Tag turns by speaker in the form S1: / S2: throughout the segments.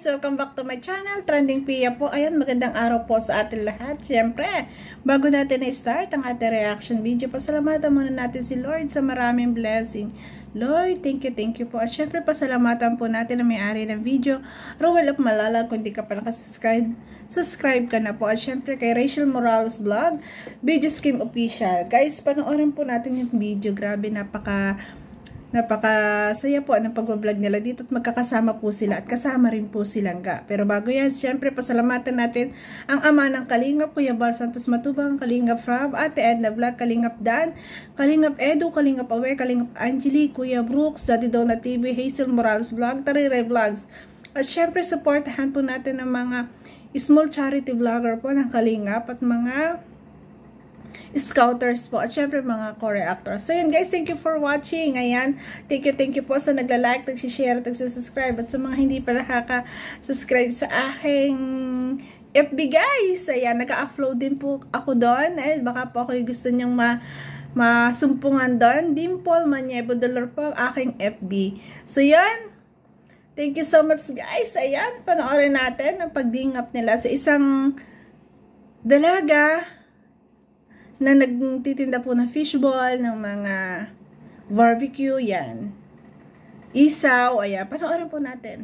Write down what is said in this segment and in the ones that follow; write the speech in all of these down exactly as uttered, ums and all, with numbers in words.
S1: guys! Welcome back to my channel, Trending Pia po. Ayan, magandang araw po sa atin lahat. Siyempre, bago natin na-start ang ating reaction video, pasalamatan muna natin si Lord sa maraming blessing. Lord, thank you, thank you po. At syempre, pasalamatan po natin ang may-ari ng video, Roel of Malala. Kung di ka pa nakasubscribe, subscribe ka na po. At syempre, kay Rachel Morales Vlog, Video Scheme Official. Guys, panoorin po natin yung video. Grabe, napaka... Napakasaya po ng pag-vlog nila dito at magkakasama po sila at kasama rin po silang ga. Pero bago yan, syempre pasalamatan natin ang ama ng Kalingap, Kuya Bal Santos Matubang, Kalingap Frab, Ate Edna Vlog, Kalingap Dan, Kalingap Edu, Kalingap Awe, Kalingap Angeli, Kuya Brooks, Daddy Donna T V, Hazel Morales Vlog, Tarire Vlogs. At syempre supportahan po natin ang mga small charity vlogger po ng Kalingap at mga Scouters po, at syempre mga core actors. So yun guys, thank you for watching. Ayan, thank you, thank you po sa nagla-like, nagsishare, nagsisubscribe, at sa mga hindi pa nakaka-subscribe sa aking F B guys. Ayan, naka-upload din po ako doon. Eh, baka po ako yung gusto nyang ma masumpungan doon. Dimple Maniebo Dollar po ang aking F B. So yun, thank you so much guys. Ayan, panoorin natin ang pagdingap nila sa isang dalaga na nagtitinda po ng fishball, ng mga barbecue, yan. Isaw, ayan. Panoorin po natin.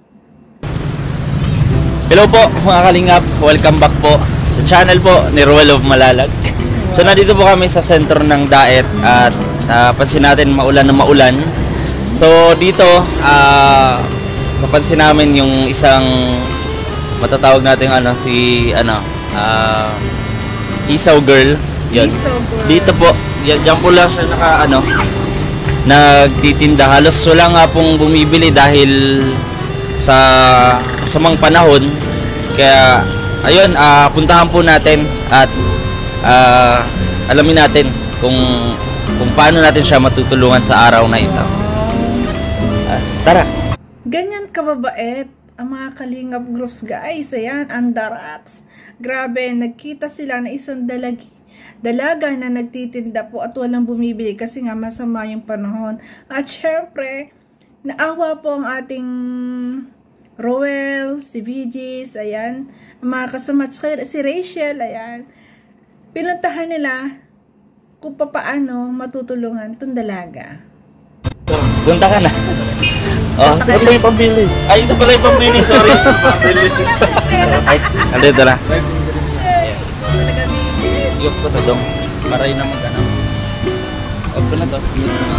S2: Hello po mga Kalingap, welcome back po sa channel po ni Roel of Malalag. So nandito po kami sa sentro ng Daet at uh, pansin natin maulan na maulan. So dito, uh, napansin namin yung isang matatawag natin ano, si ano, uh, Isaw girl. Yun. Dito po, yan, yan po lang siya naka, ano, nagtitinda. Halos wala nga pong bumibili dahil sa samang panahon. Kaya, ayun, uh, puntahan po natin at uh, alamin natin kung, kung paano natin siya matutulungan sa araw na ito. Uh, tara!
S1: Ganyan kababait ang mga Kalingap groups guys. Ayan, Andarax. Grabe, nagkita sila na isang dalagi. Dalaga na nagtitinda po at walang bumibili kasi nga masama yung panahon. At syempre, naawa po ang ating Roel, si V Gs, ayan, mga kasama, si Rachel, ayan. Pinuntahan nila kung paano matutulungan itong dalaga.
S2: Punta ka na. Oh, saan ba yung pambili? Ay, ito pala yung pambili, sorry. Ay, andito na. Iyok ko to dong. Maray na mag-ano. Open na to.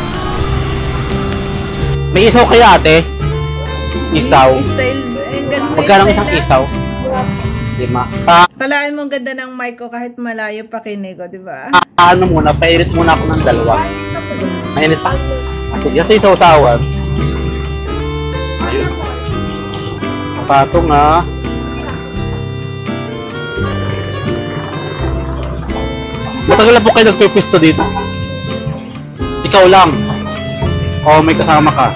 S3: May isaw kaya ate? Isaw.
S1: Style.
S3: Magkano isang isaw? Lima. Pa
S1: Kalaan mo ang ganda ng mic ko kahit malayo pakinig ko, di ba?
S3: ano muna, painit muna ako ng dalawa. Mainit pa? Sige, sa isaw-sawan. Ayun. Pato nga. Matagal na po kayo nagpipisto dito? Ikaw lang? O may kasama ka?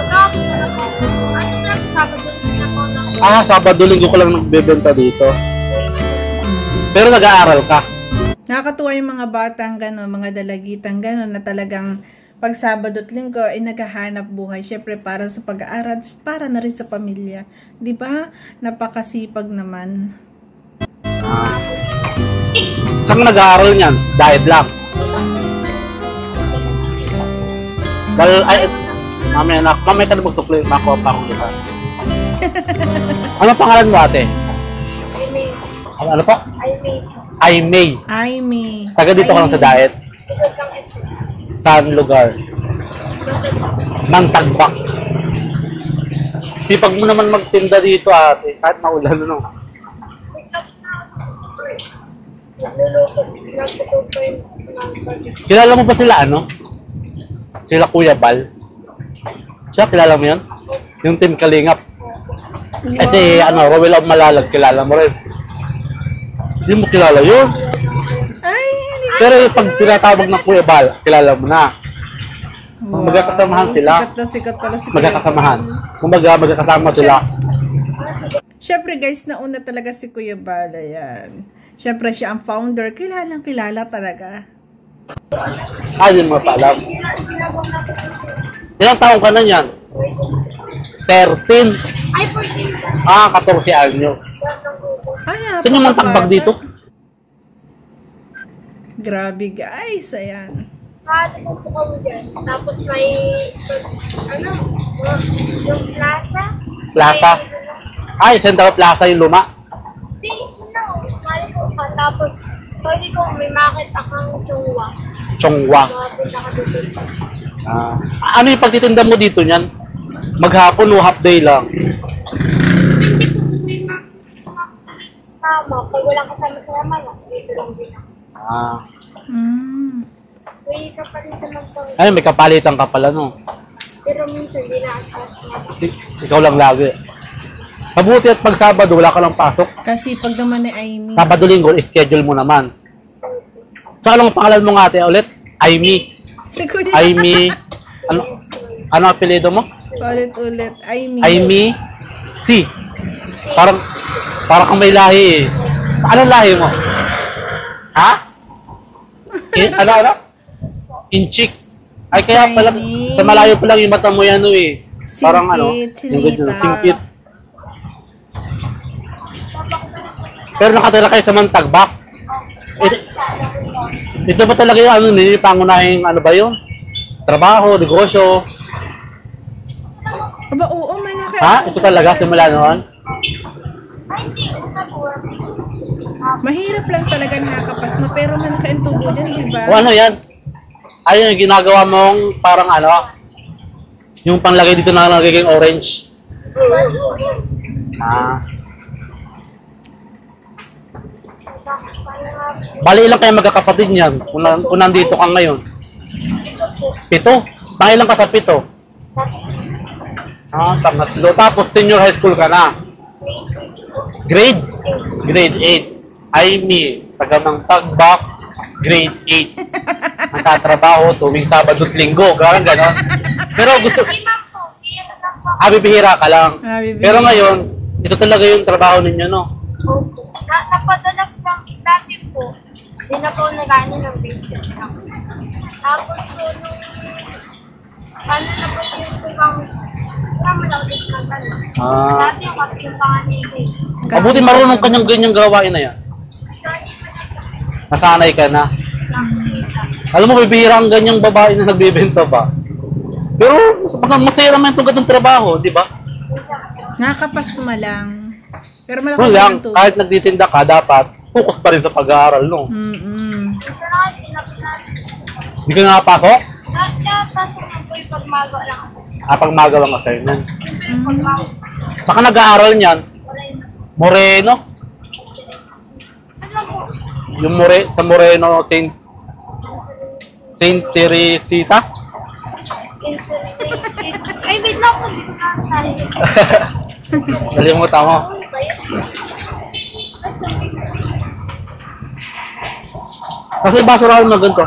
S3: Ah, Sabado linggo ko lang nagbebenta dito. Pero nag-aaral ka?
S1: Nakakatuwa yung mga batang gano'n, mga dalagitang gano'n na talagang pag Sabado at Linggo ay naghahanap buhay. Siyempre para sa pag-aaral, para na rin sa pamilya. Di ba? Napakasipag naman.
S3: Ah. Saan ka nag-aaral niyan? Diet lang. Dahil, ay, mamaya na, mamaya ka na magsukli, makuha pa akong lupa. Ano pangalan mo ate?
S4: Aimee.
S3: Ano, ano pa?
S4: Aimee.
S3: Aimee.
S1: Aimee.
S3: Taga dito ka lang sa Daet? Saan lugar? Nang Tagbak. Sipag mo naman magtinda dito ate, kahit maulan ano. Kilala mo ba sila ano? Sila Kuya Bal? Siya, kilala mo yun? Yung team Kalingap. Kasi ano, Roel of Malalag, kilala mo rin. Hindi mo kilala yun.
S1: Ay, hindi ko.
S3: Pero pag tinatawag ng Kuya Bal, kilala mo na.
S1: Wow.
S3: Magkakasamahan sila.
S1: Sikat na sikat pala si
S3: Magkakasamahan.
S1: Kuya Bal.
S3: Kumbaga, magkakasama sila.
S1: Siyempre guys, nauna talaga si Kuya Bal. Ayan. Siyempre siya ang founder. Kilalang kilala talaga.
S3: Ay, hindi mo pa alam. Ilang taong ka na yan? thirteen.
S4: Ay, fourteen.
S3: Ah, fourteen anyos.
S1: Ay,
S3: Saan yung mantambag
S1: napakabata.
S3: dito?
S1: Grabe guys, ayan.
S4: Nakatapos po kami dyan. Tapos may, ano, yung plaza.
S3: Plaza? Ay, Central Plaza yung luma.
S4: Hindi, no. Mali ko pa. Tapos, pwede ko may market akong chungwa.
S3: Chongwa.
S4: Mga pinaka-dito.
S3: Ah. Ano yung pagtitinda mo dito niyan? Maghapon o half day lang?
S4: May market tama. Pag walang kasama sa yaman, dito lang din ako.
S3: Ah.
S1: Mm.
S4: May kapalitan ng pang...
S3: Ay, may kapalitan ka pala, no?
S4: Pero minsan, hindi na-asas na.
S3: I- Ikaw lang lagi. Mabuti at pag Sabado, wala ka lang pasok.
S1: Kasi pag naman ni Amy.
S3: Sabado linggo, schedule mo naman. So, anong pangalan mo nga ate ulit? Amy.
S1: Si Kuya.
S3: Amy. Ano? Ano ang apelyido mo?
S1: Ulit-ulit. Amy.
S3: Amy C. Parang, parang kang may lahi eh. Anong lahi mo? Ha? In, ano, ano? Inchik. Ay, kaya pala,
S1: Chinese.
S3: sa malayo pa lang yung mata mo yan, ano eh. Parang ano,
S1: Singkit,
S3: yung ganyan,
S1: chinita.
S3: singkit. Pero nakatira kayo sa Mantagbak. Ito, ito ba talaga yung ano, nila, pangunahing ano ba yun? Trabaho, negosyo.
S1: Aba, oo, malaki.
S3: Ha? Ito talaga, simula noon?
S4: Ay, hindi. Una po.
S1: Mahirap lang talaga nakakapasma, pero malaki ang tubo dyan, di ba?
S3: O ano yan? Ayun yung ginagawa mong parang ano, yung panglagay dito na nagiging orange. Ah. Bali ilang kayo magkakapatid niyan kung, na, kung nandito ka ngayon? Pito? Pangilang ka sa pito? Ah, pangatlo. Tapos senior high school ka na? Grade? Grade eight. Amy, taga ng Tagbak, grade eight. Nagtatrabaho tuwing Sabado at Linggo. Parang ganon. Pero gusto,
S4: Hindi ma'am po. Hindi lang po.
S3: ah, bibihira ka lang.
S1: Ah, bibihira.
S3: Pero ngayon, ito talaga yung trabaho ninyo, no?
S4: Opo. Na, napadalas lang dati po. Hindi na po nagano ng business lang. Tapos po nung ano na po yung tukang tama lang din na gano'n.
S3: Ah.
S4: Dati yung kasi yung pangalan eh.
S3: Mabuti marunong kanyang ganyang gawain na yan. Nasanay ka na.
S4: Nakikita.
S3: Alam mo, bibihira ang ganyang babae na nagbibenta ba? Pero mas, masaya naman itong ganitong trabaho, di ba?
S1: Nakakapasma lang. Pero malaki
S3: Kung
S1: din
S3: lang,
S1: ang tubo.
S3: kahit nagtitinda ka, dapat focus pa rin sa pag-aaral, no?
S1: Mm-mm.
S4: Ito na kasi napinan.
S3: Hindi ka nakapasok?
S4: Napasok na po yung pagmagawa lang ako.
S3: Ah, pag magawa ang assignment.
S4: Siyempre yung pagmagawa.
S3: Saka nag-aaral niyan, Moreno.
S4: Ano po?
S3: Yung More, sa Moreno, Saint Saint Teresita.
S4: Ay, wait lang po. Dito ka sa
S3: Nalimutan mo.
S4: Ano ba yun?
S3: Kasi basurahan mo ganito.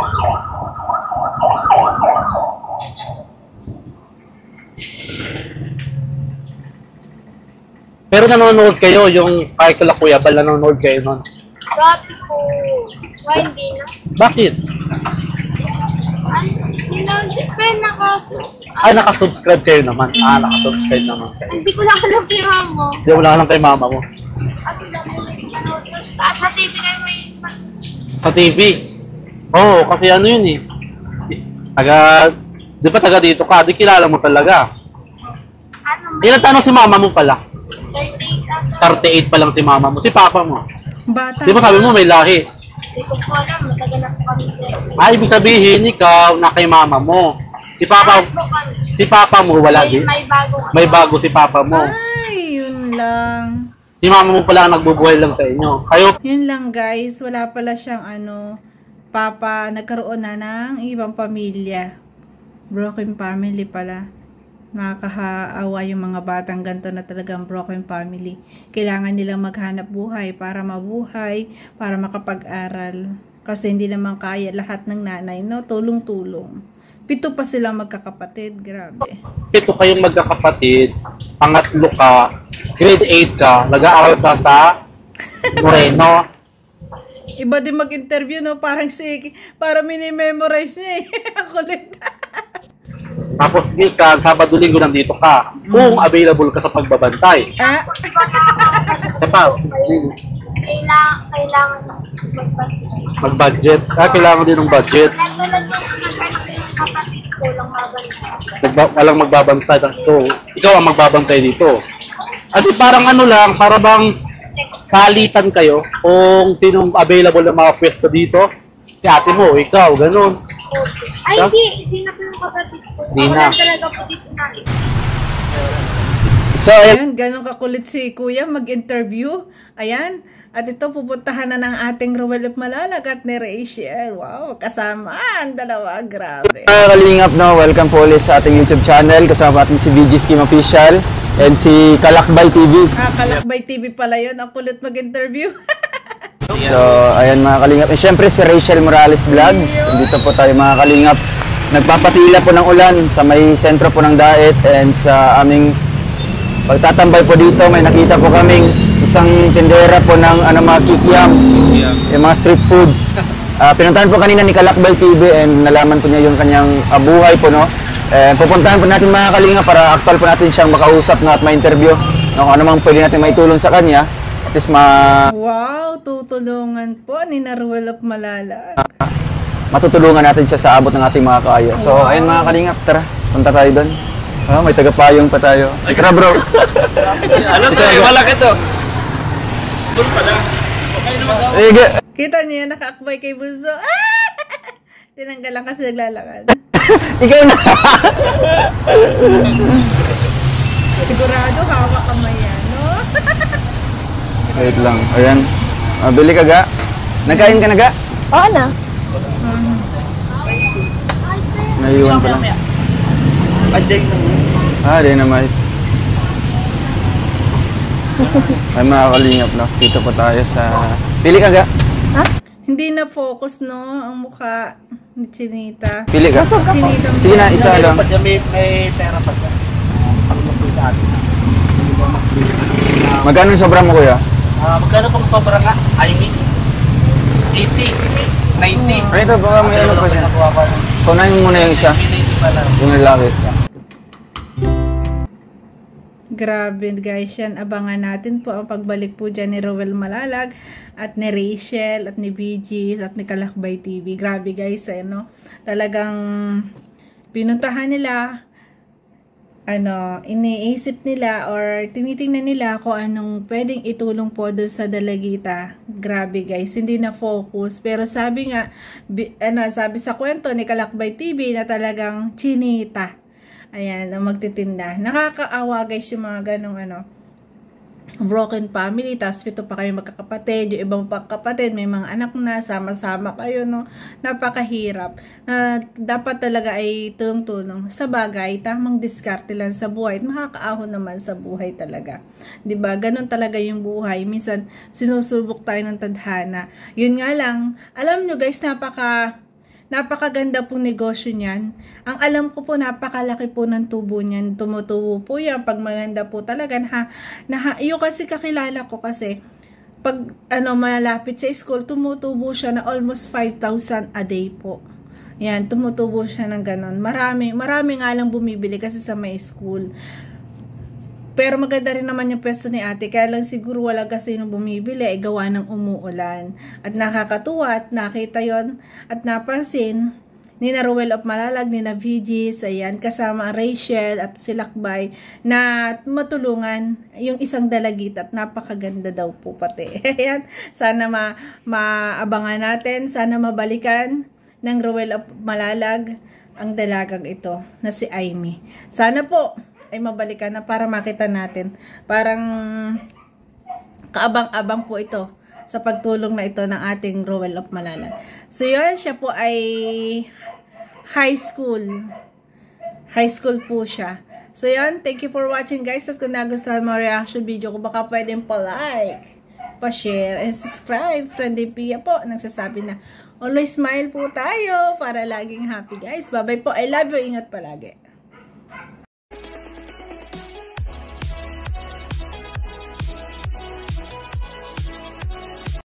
S3: Pero nanonood kayo, yung kay Kala Kuya Bal, nanonood kayo nun.
S4: Dati po. Why hindi na?
S3: Bakit?
S4: Ano? Hindi na. Depende na kaso.
S3: Ay, nakasubscribe kayo naman. Ah, nakasubscribe naman kayo.
S4: Hindi ko lang alam kay mama.
S3: Hindi mo lang kay mama mo.
S4: Kasi dami ano. Ah, sa T V kayo may...
S3: Sa T V. Oo, oh, kasi ano yun eh. Taga, di ba taga dito ka? Di kilala mo talaga.
S4: Ano?
S3: Ilan tanong si mama mo pala?
S4: thirty-eight ata.
S3: thirty-eight pa lang si mama mo. Si papa mo.
S1: Bata.
S3: Di ba sabi mo may lahi?
S4: Hindi ko po alam. Matagal na po kami.
S3: Ay, ibig sabihin, ikaw na kay mama mo. Si papa,
S4: Lahat po kami.
S3: si papa mo wala
S4: May,
S3: din.
S4: may bago.
S3: May bago si papa mo.
S1: Ay, yun lang.
S3: Si mama mo pala ang nagbubuhay lang sa inyo. Kayo,
S1: Yun lang guys, wala pala siyang ano, papa, nagkaroon na ng ibang pamilya. Broken family pala. Nakakaawa yung mga batang ganito na talagang broken family. Kailangan nilang maghanap buhay para mabuhay, para makapag-aral. Kasi hindi naman kaya lahat ng nanay, no? Tulong-tulong. Pito pa silang magkakapatid, grabe.
S3: pito kayong magkakapatid, pangatlo ka, grade eight ka, nag-aaral ka sa Moreno.
S1: Iba din mag-interview, no? Parang si, para mini-memorize niya eh. Ang kulit.
S3: Tapos minsan, Sabado Linggo nandito ka. Kung available ka sa pagbabantay.
S1: Ah,
S3: Isa pa,
S4: Kailangan, kailangan mag-budget.
S3: mag-budget. Ah, kailangan din ng budget.
S4: Nagulad yung kapatid ko lang mabalik.
S3: Nagba walang magbabantay. So, ikaw ang magbabantay dito. At di parang ano lang, para bang salitan kayo kung sinong available ng mga pwesto dito. Si ate mo, ikaw, ganun.
S4: Ay,
S3: Siya?
S4: hindi. Hindi na po yung kapatid ko.
S3: Hindi
S4: Ako
S3: na.
S4: lang talaga po dito na.
S2: So, ayan.
S1: ayan, ganun kakulit si Kuya mag-interview. Ayan. At ito, pupuntahan na ng ating Ruel of Malalag at ni Rachel. Wow, kasama ang dalawa. Grabe.
S2: Mga kalingap, no, welcome po ulit sa ating YouTube channel. Kasama natin si V G Skim Official and si Kalakbay T V.
S1: Ah, Kalakbay T V pala yun. Ang kulit mag-interview.
S2: So, ayan mga kalingap. And syempre si Rachel Morales Vlogs. Dito po tayo mga kalingap. Nagpapatila po ng ulan sa may sentro po ng Daet and sa aming pagtatambay po dito, may nakita po kaming isang tindera po ng ano, mga kikiam, yung mga street foods. Uh, pinuntahan po kanina ni Kalakbay T V and nalaman po niya yung kanyang uh, buhay po, no? Eh, pupuntahan po natin mga kalinga para actual po natin siyang makausap na at ma-interview. No, kung ano mang pwede natin maitulong sa kanya. At least ma...
S1: Wow, tutulungan po ni Ruel of Malalag.
S2: matutulungan natin siya sa abot ng ating mga kaya. So, wow. Ayun mga kalingap, tara, punta tayo doon. Ah, may tagapayong pa tayo. Tara bro.
S3: Alam mo, malaki to. Doon pala. Okay naman daw.
S2: Sige.
S1: Kita niyo yan, nakaakbay kay Bunso. Ah! Tinanggal lang kasi naglalakad.
S2: Ikaw na.
S1: Sigurado hawak kamay yan, no?
S2: Wait lang. Ayan. Ah, bili ka ga? Nagkain ka na ga?
S4: Oo na.
S2: Naiiwan pa lang. Ah, dynamite. Ay mga kalingap, no? Dito po tayo sa... Pili ka ga?
S4: Ha?
S1: Hindi na focus, no? Ang mukha ni Chinita.
S2: Pili ka?
S1: Chinita.
S2: Sige na, isa lang.
S3: May, may pera pa siya. Ang magpili sa atin.
S2: Magkano yung sobra mo, kuya?
S3: Ah, magkano pong sobra nga? I mean, eighty, ninety.
S2: Ay, ito, baka may ano pa siya. Kunahin mo muna yung isa. Yung lalaki.
S1: Grabe guys yan. Abangan natin po ang pagbalik po dyan ni Ruel Malalag at ni Rachel at ni B Gs at ni Kalakbay T V. Grabe guys, eh, no? Talagang pinuntahan nila, ano, iniisip nila or tinitingnan nila kung anong pwedeng itulong po doon sa Dalagita. Grabe guys, hindi na focus. Pero sabi nga, bi, ano, sabi sa kwento ni Kalakbay T V na talagang Chinita. Ayan, ang magtitinda. Nakakaawa guys yung mga ganong ano, broken family, tapos ito pa kayo magkakapatid, yung ibang pagkapatid, may mga anak na, sama-sama kayo, no? Napakahirap. Na dapat talaga ay tulong-tulong. Sa bagay, tamang diskarte lang sa buhay at makakaahon naman sa buhay talaga. Diba? Ganon talaga yung buhay. Minsan, sinusubok tayo ng tadhana. Yun nga lang, alam nyo guys, napaka... Napakaganda pong negosyo niyan. Ang alam ko po, napakalaki po ng tubo niyan. Tumutubo po yan. Pag maganda po talaga. Ha, na, yung kasi kakilala ko kasi, pag ano, malapit sa school, tumutubo siya na almost five thousand a day po. Yan, tumutubo siya ng ganon. Marami, marami nga lang bumibili kasi sa may school. Pero maganda rin naman yung pwesto ni ate. Kaya lang siguro wala kasi nung bumibili ay gawa ng umuulan. At nakakatuwa at nakita yon at napansin ni na Ruel of Malalag, ni na V Gs, ayan, kasama Rachel at si Lakbay na matulungan yung isang dalagita at napakaganda daw po pati. Ayan, sana ma maabangan natin, sana mabalikan ng Ruel of Malalag ang dalagang ito na si Aimee. Sana po ay mabalikan na para makita natin. Parang kaabang-abang po ito sa pagtulong na ito ng ating Ruel of Malalag. So yun, siya po ay high school. High school po siya. So yun, thank you for watching guys. At kung nagustuhan mo reaction video ko, baka pwedeng pa-like, pa-share, and subscribe. Friendly Pia po, nagsasabi na always smile po tayo para laging happy guys. Bye-bye po. I love you. Ingat palagi.